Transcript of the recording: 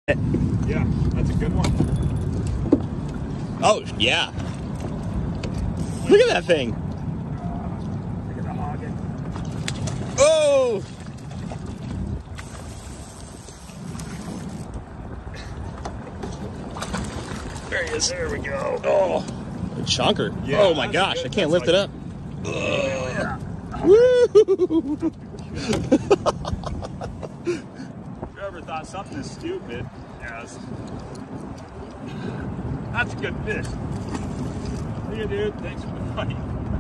Yeah, that's a good one. Oh, yeah. Look at that thing. Look at the hogging. Oh! There he is. There we go. Oh, a chunker. Yeah, oh my gosh, I can't lift it up. Yeah. Woo! Whoever thought something is stupid, yes. That's a good fish. See you, dude. Thanks for the fight.